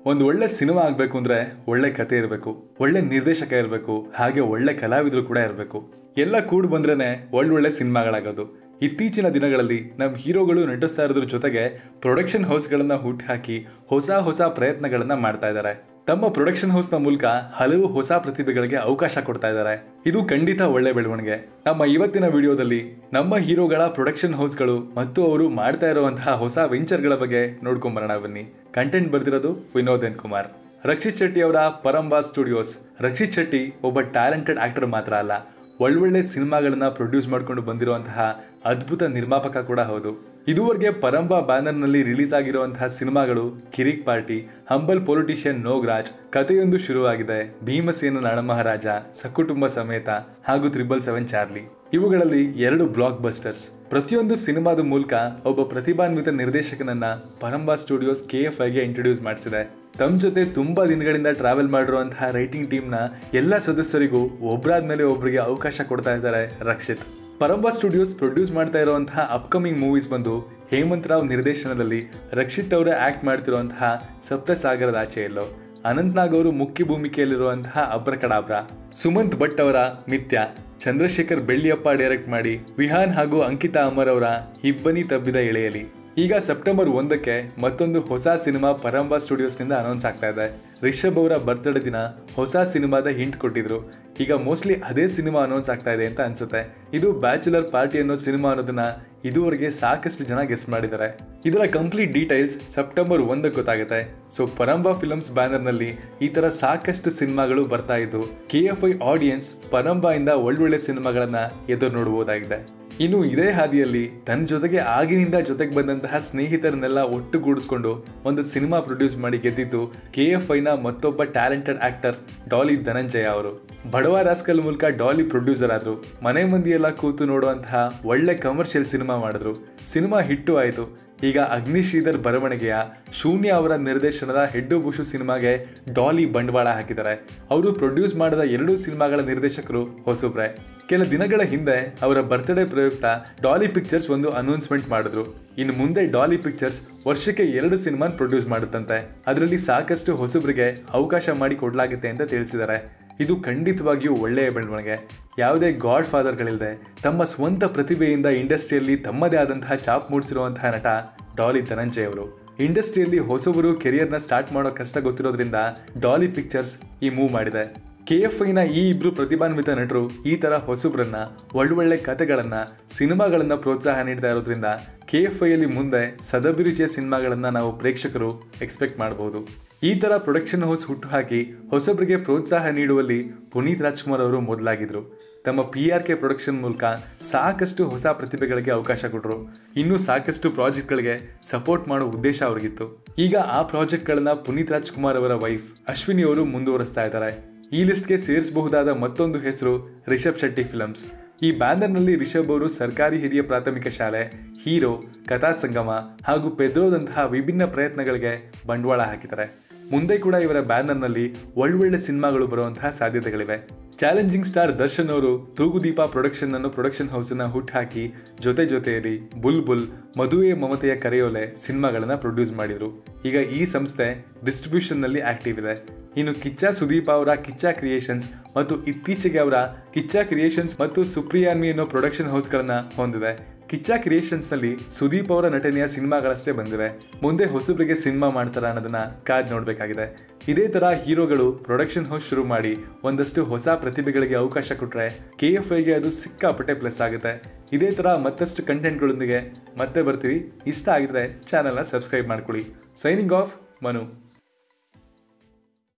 ಒಂದು ಒಳ್ಳೆ ಸಿನಿಮಾ ಆಗಬೇಕು ಅಂದರೆ ಒಳ್ಳೆ ಕತೆ ಇರಬೇಕು, ಒಳ್ಳೆ ನಿರ್ದೇಶಕ ಇರಬೇಕು, ಹಾಗೆ ಒಳ್ಳೆ ಕಲಾವಿದರು ಕೂಡ ಇರಬೇಕು. ಎಲ್ಲ ಕೂಡಿ ಬಂದ್ರೇ ಒಳ್ಳೊಳ್ಳೆ ಸಿನಿಮಾಗಳಾಗೋದು. ಇತ್ತೀಚಿನ ದಿನಗಳಲ್ಲಿ ನಮ್ಮ ಹೀರೋಗಳು ನಟಿಸ್ತಾ ಇರೋದ್ರ ಜೊತೆಗೆ ಪ್ರೊಡಕ್ಷನ್ ಹೌಸ್ಗಳನ್ನು ಹುಟ್ಟುಹಾಕಿ ಹೊಸ ಹೊಸ ಪ್ರಯತ್ನಗಳನ್ನು ಮಾಡ್ತಾ ಇದ್ದಾರೆ. ತಮ್ಮ ಪ್ರೊಡಕ್ಷನ್ ಹೌಸ್ನ ಮೂಲಕ ಹಲವು ಹೊಸ ಪ್ರತಿಭೆಗಳಿಗೆ ಅವಕಾಶ ಕೊಡ್ತಾ ಇದ್ದಾರೆ. ಇದು ಖಂಡಿತ ಒಳ್ಳೆ ಬೆಳವಣಿಗೆ. ನಮ್ಮ ಇವತ್ತಿನ ವಿಡಿಯೋದಲ್ಲಿ ನಮ್ಮ ಹೀರೋಗಳ ಪ್ರೊಡಕ್ಷನ್ ಹೌಸ್ಗಳು ಮತ್ತು ಅವರು ಮಾಡ್ತಾ ಇರುವಂತಹ ಹೊಸ ವೆಂಚರ್ಗಳ ಬಗ್ಗೆ ನೋಡ್ಕೊಂಬರೋಣ ಬನ್ನಿ. ಕಂಟೆಂಟ್ ಬರೆದಿರೋದು ವಿನೋದ್ ಎನ್ ಕುಮಾರ್. ರಕ್ಷಿತ್ ಶೆಟ್ಟಿ ಅವರ ಪರಂಬಾ ಸ್ಟುಡಿಯೋಸ್. ರಕ್ಷಿತ್ ಶೆಟ್ಟಿ ಒಬ್ಬ ಟ್ಯಾಲೆಂಟೆಡ್ ಆಕ್ಟರ್ ಮಾತ್ರ ಅಲ್ಲ, ಒಳ್ಳೊಳ್ಳೆ ಸಿನಿಮಾಗಳನ್ನ ಪ್ರೊಡ್ಯೂಸ್ ಮಾಡಿಕೊಂಡು ಬಂದಿರುವಂತಹ ಅದ್ಭುತ ನಿರ್ಮಾಪಕ ಕೂಡ ಹೌದು. ಇದುವರೆಗೆ ಪರಂಬಾ ಬ್ಯಾನರ್ನಲ್ಲಿ ರಿಲೀಸ್ ಆಗಿರುವಂತಹ ಸಿನಿಮಾಗಳು Kirik party, humble politician Nograj, Katheyondu Shuruvagide, Bheemasena Nalamaharaja, ಸಕುಟುಂಬ ಸಮೇತ ಹಾಗೂ 777 ಚಾರ್ಲಿ. ಇವುಗಳಲ್ಲಿ 2 ಬ್ಲಾಕ್ ಬಸ್ಟರ್ಸ್. ಪ್ರತಿಯೊಂದು ಸಿನಿಮಾದ ಮೂಲಕ ಒಬ್ಬ ಪ್ರತಿಭಾನ್ವಿತ ನಿರ್ದೇಶಕನನ್ನ ಪರಂಬಾ ಸ್ಟುಡಿಯೋಸ್ KFIಗೆ ಇಂಟ್ರೊಡ್ಯೂಸ್ ಮಾಡಿಸಿದೆ. ತಮ್ಮ ಜೊತೆ ತುಂಬಾ ದಿನಗಳಿಂದ ಟ್ರಾವೆಲ್ ಮಾಡಿರುವಂತಹ ರೈಟಿಂಗ್ ಟೀಮ್ನ ಎಲ್ಲ ಸದಸ್ಯರಿಗೂ ಒಬ್ಬರಾದ್ಮೇಲೆ ಒಬ್ಬರಿಗೆ ಅವಕಾಶ ಕೊಡ್ತಾ ಇದ್ದಾರೆ ರಕ್ಷಿತ್. ಪರಂಬಾ ಸ್ಟುಡಿಯೋಸ್ ಪ್ರೊಡ್ಯೂಸ್ ಮಾಡ್ತಾ ಇರುವಂತಹ ಅಪ್ಕಮಿಂಗ್ ಮೂವೀಸ್ ಬಂದು ಹೇಮಂತ್ ರಾವ್ ನಿರ್ದೇಶನದಲ್ಲಿ ರಕ್ಷಿತ್ ಅವರೇ ಆಕ್ಟ್ ಮಾಡ್ತಿರುವಂತಹ ಸಪ್ತಸಾಗರದ ಆಚೆ ಎಲ್ಲೋ, ಅನಂತ್ ನಾಗ್ ಅವರು ಮುಖ್ಯ ಭೂಮಿಕೆಯಲ್ಲಿರುವಂತಹ ಅಬ್ರಕಡಾಬ್ರ, ಸುಮಂತ್ ಭಟ್ ಅವರ ಮಿಥ್ಯ, ಚಂದ್ರಶೇಖರ್ ಬೆಳ್ಳಿಯಪ್ಪ ಡೈರೆಕ್ಟ್ ಮಾಡಿ ವಿಹಾನ್ ಹಾಗೂ ಅಂಕಿತಾ ಅಮರ್ ಅವರ ಇಬ್ಬನಿ ತಬ್ಬಿದ ಎಳೆಯಲಿ. ಈಗ ಸೆಪ್ಟೆಂಬರ್ 1ಕ್ಕೆ ಮತ್ತೊಂದು ಹೊಸ ಸಿನಿಮಾ ಪರಂಬಾ ಸ್ಟುಡಿಯೋಸ್ನಿಂದ ಅನೌನ್ಸ್ ಆಗ್ತಾ ಇದೆ. ರಿಷಬ್ ಅವರ ಬರ್ತ್ಡೇ ದಿನ ಹೊಸ ಸಿನಿಮಾದ ಹಿಂಟ್ ಕೊಟ್ಟಿದ್ರು. ಈಗ ಮೋಸ್ಟ್ಲಿ ಅದೇ ಸಿನಿಮಾ ಅನೌನ್ಸ್ ಆಗ್ತಾ ಇದೆ ಅಂತ ಅನ್ಸುತ್ತೆ. ಇದು ಬ್ಯಾಚುಲರ್ ಪಾರ್ಟಿ ಅನ್ನೋ ಸಿನಿಮಾ ಅನ್ನೋದನ್ನ ಇದುವರೆಗೆ ಸಾಕಷ್ಟು ಜನ ಗೆಸ್ ಮಾಡಿದ್ದಾರೆ. ಇದರ ಕಂಪ್ಲೀಟ್ ಡೀಟೇಲ್ಸ್ ಸೆಪ್ಟೆಂಬರ್ 1ಕ್ಕೆ ಗೊತ್ತಾಗುತ್ತೆ. ಸೊ ಪರಂಬಾ ಫಿಲ್ಮ್ಸ್ ಬ್ಯಾನರ್ನಲ್ಲಿ ಈ ತರ ಸಾಕಷ್ಟು ಸಿನಿಮಾಗಳು ಬರ್ತಾ ಇದ್ದು KFI ಆಡಿಯನ್ಸ್ ಪರಂಬಾ ಇಂದ ಒಳ್ಳೊಳ್ಳೆ ಸಿನಿಮಾಗಳನ್ನ ಎದುರು ನೋಡಬಹುದಾಗಿದೆ. ಇನ್ನು ಇದೇ ಹಾದಿಯಲ್ಲಿ ತನ್ನ ಜೊತೆಗೆ ಆಗಿನಿಂದ ಜೊತೆಗೆ ಬಂದಂತಹ ಸ್ನೇಹಿತರನ್ನೆಲ್ಲ ಒಟ್ಟುಗೂಡಿಸ್ಕೊಂಡು ಒಂದು ಸಿನಿಮಾ ಪ್ರೊಡ್ಯೂಸ್ ಮಾಡಿ ಗೆದ್ದಿದ್ದು KFIನ ಮತ್ತೊಬ್ಬ ಟ್ಯಾಲೆಂಟೆಡ್ ಆಕ್ಟರ್ ಡಾಲಿ ಧನಂಜಯ ಅವರು. ಬಡವ ರಾಸ್ಕಲ್ ಮೂಲಕ ಡಾಲಿ ಪ್ರೊಡ್ಯೂಸರ್ ಆದ್ರು. ಮನೆ ಮಂದಿಯೆಲ್ಲ ಕೂತು ನೋಡುವಂತಹ ಒಳ್ಳೆ ಕಮರ್ಷಿಯಲ್ ಸಿನಿಮಾ ಮಾಡಿದ್ರು. ಸಿನಿಮಾ ಹಿಟ್ಟು ಆಯಿತು. ಈಗ ಅಗ್ನಿಶ್ರೀಧರ್ ಬರವಣಿಗೆಯ ಶೂನ್ಯ ಅವರ ನಿರ್ದೇಶನದ ಹೆಡ್ಡು ಬುಷು ಸಿನಿಮಾಗೆ ಡಾಲಿ ಬಂಡವಾಳ ಹಾಕಿದ್ದಾರೆ. ಅವರು ಪ್ರೊಡ್ಯೂಸ್ ಮಾಡಿದ 2 ಸಿನಿಮಾಗಳ ನಿರ್ದೇಶಕರು ಹೊಸಬ್ರೆ. ಕೆಲ ದಿನಗಳ ಹಿಂದೆ ಅವರ ಬರ್ತ್ಡೇ ಪ್ರಯುಕ್ತ ಡಾಲಿ ಪಿಕ್ಚರ್ಸ್ ಒಂದು ಅನೌನ್ಸ್ಮೆಂಟ್ ಮಾಡಿದ್ರು. ಇನ್ನು ಮುಂದೆ ಡಾಲಿ ಪಿಕ್ಚರ್ಸ್ ವರ್ಷಕ್ಕೆ 2 ಸಿನಿಮಾ ಪ್ರೊಡ್ಯೂಸ್ ಮಾಡುತ್ತಂತೆ. ಅದರಲ್ಲಿ ಸಾಕಷ್ಟು ಹೊಸಬ್ರಿಗೆ ಅವಕಾಶ ಮಾಡಿ ಕೊಡಲಾಗುತ್ತೆ ಅಂತ ತಿಳಿಸಿದ್ದಾರೆ. ಇದು ಖಂಡಿತವಾಗಿಯೂ ಒಳ್ಳೆಯ ಬೆಳವಣಿಗೆ. ಯಾವುದೇ ಗಾಡ್ ಫಾದರ್ಗಳಿಲ್ಲದೆ ತಮ್ಮ ಸ್ವಂತ ಪ್ರತಿಭೆಯಿಂದ ಇಂಡಸ್ಟ್ರಿಯಲ್ಲಿ ತಮ್ಮದೇ ಆದಂತಹ ಛಾಪ್ ಮೂಡಿಸಿರುವಂತಹ ನಟ ಡಾಲಿ ಧನಂಜಯ ಅವರು. ಇಂಡಸ್ಟ್ರಿಯಲ್ಲಿ ಹೊಸಬರು ಕೆರಿಯರ್ನ ಸ್ಟಾರ್ಟ್ ಮಾಡೋ ಕಷ್ಟ ಗೊತ್ತಿರೋದ್ರಿಂದ ಡಾಲಿ ಪಿಕ್ಚರ್ಸ್ ಈ ಮೂವ್ ಮಾಡಿದೆ. KFIನ ಈ ಇಬ್ರು ಪ್ರತಿಭಾನ್ವಿತ ನಟರು ಈ ತರ ಹೊಸಬ್ರನ್ನ, ಒಳ್ಳೊಳ್ಳೆ ಕಥೆಗಳನ್ನ, ಸಿನಿಮಾಗಳನ್ನ ಪ್ರೋತ್ಸಾಹ ನೀಡ್ತಾ ಇರೋದ್ರಿಂದ KFIಯಲ್ಲಿ ಮುಂದೆ ಸದಭಿರುಚಿಯ ಸಿನಿಮಾಗಳನ್ನ ನಾವು ಪ್ರೇಕ್ಷಕರು ಎಕ್ಸ್ಪೆಕ್ಟ್ ಮಾಡಬಹುದು. ಈ ತರ ಪ್ರೊಡಕ್ಷನ್ ಹೌಸ್ ಹುಟ್ಟುಹಾಕಿ ಹೊಸಬರಿಗೆ ಪ್ರೋತ್ಸಾಹ ನೀಡುವಲ್ಲಿ ಪುನೀತ್ ರಾಜ್ಕುಮಾರ್ ಅವರು ಮೊದಲಾಗಿದ್ರು. ತಮ್ಮ PRK ಪ್ರೊಡಕ್ಷನ್ ಮೂಲಕ ಸಾಕಷ್ಟು ಹೊಸ ಪ್ರತಿಭೆಗಳಿಗೆ ಅವಕಾಶ ಕೊಟ್ಟರು. ಇನ್ನೂ ಸಾಕಷ್ಟು ಪ್ರಾಜೆಕ್ಟ್ಗಳಿಗೆ ಸಪೋರ್ಟ್ ಮಾಡೋ ಉದ್ದೇಶ ಅವ್ರಿಗಿತ್ತು. ಈಗ ಆ ಪ್ರಾಜೆಕ್ಟ್ಗಳನ್ನ ಪುನೀತ್ ರಾಜ್ಕುಮಾರ್ ಅವರ ವೈಫ್ ಅಶ್ವಿನಿ ಅವರು ಮುಂದುವರಿಸ್ತಾ ಇದ್ದಾರೆ. ಈ ಲಿಸ್ಟ್ಗೆ ಸೇರಿಸಬಹುದಾದ ಮತ್ತೊಂದು ಹೆಸರು ರಿಷಬ್ ಶೆಟ್ಟಿ ಫಿಲಮ್ಸ್. ಈ ಬ್ಯಾನರ್ನಲ್ಲಿ ರಿಷಬ್ ಅವರು ಸರ್ಕಾರಿ ಹಿರಿಯ ಪ್ರಾಥಮಿಕ ಶಾಲೆ, ಹೀರೋ, ಕಥಾ ಸಂಗಮ ಹಾಗೂ ಪೆದ್ರೋದಂತಹ ವಿಭಿನ್ನ ಪ್ರಯತ್ನಗಳಿಗೆ ಬಂಡವಾಳ ಹಾಕಿದ್ದಾರೆ. ಮುಂದೆ ಕೂಡ ಇವರ ಬ್ಯಾನರ್ನಲ್ಲಿ ಒಳ್ಳೊಳ್ಳೆ ಸಿನಿಮಾಗಳು ಬರುವಂತಹ ಸಾಧ್ಯತೆಗಳಿವೆ. ಚಾಲೆಂಜಿಂಗ್ ಸ್ಟಾರ್ ದರ್ಶನ್ ಅವರು ತೂಗುದೀಪ ಪ್ರೊಡಕ್ಷನ್ ಹೌಸನ್ನ ಹುಟ್ಟುಹಾಕಿ ಜೊತೆಯಲ್ಲಿ ಬುಲ್ಬುಲ್, ಮದುವೆ ಮಮತೆಯ ಕರೆಯೋಲೆ ಸಿನಿಮಾಗಳನ್ನ ಪ್ರೊಡ್ಯೂಸ್ ಮಾಡಿದ್ರು. ಈಗ ಈ ಸಂಸ್ಥೆ ಡಿಸ್ಟ್ರಿಬ್ಯೂಷನ್ನಲ್ಲಿ ಆಕ್ಟಿವ್ ಇದೆ. ಇನ್ನು ಕಿಚ್ಚ ಸುದೀಪ್ ಅವರ ಕಿಚ್ಚ ಕ್ರಿಯೇಷನ್ಸ್ ಮತ್ತು ಇತ್ತೀಚೆಗೆ ಅವರ ಕಿಚ್ಚ ಕ್ರಿಯೇಷನ್ಸ್ ಮತ್ತು ಸುಪ್ರಿಯಾನ್ವಿ ಅನ್ನೋ ಪ್ರೊಡಕ್ಷನ್ ಹೌಸ್ಗಳನ್ನ ಹೊಂದಿದೆ. ಕಿಚ್ಚ ಕ್ರಿಯೇಷನ್ಸ್ ನಲ್ಲಿ ಸುದೀಪ್ ಅವರ ನಟನೆಯ ಸಿನಿಮಾಗಳಷ್ಟೇ ಬಂದಿವೆ. ಮುಂದೆ ಹೊಸಬರಿಗೆ ಸಿನಿಮಾ ಮಾಡ್ತಾರ ಅನ್ನೋದನ್ನ ಕಾದ್ ನೋಡ್ಬೇಕಾಗಿದೆ. ಇದೇ ತರ ಹೀರೋಗಳು ಪ್ರೊಡಕ್ಷನ್ ಹೌಸ್ ಶುರು ಮಾಡಿ ಒಂದಷ್ಟು ಹೊಸ ಪ್ರತಿಭೆಗಳಿಗೆ ಅವಕಾಶ ಕೊಟ್ರೆ KFIಗೆ ಅದು ಸಿಕ್ಕಾಪಟ್ಟೆ ಪ್ಲಸ್ ಆಗುತ್ತೆ. ಇದೇ ತರ ಮತ್ತಷ್ಟು ಕಂಟೆಂಟ್ಗಳೊಂದಿಗೆ ಮತ್ತೆ ಬರ್ತೀವಿ. ಇಷ್ಟ ಆಗಿದ್ರೆ ಚಾನೆಲ್ನ ಸಬ್ಸ್ಕ್ರೈಬ್ ಮಾಡ್ಕೊಳ್ಳಿ. Signing off, Manu.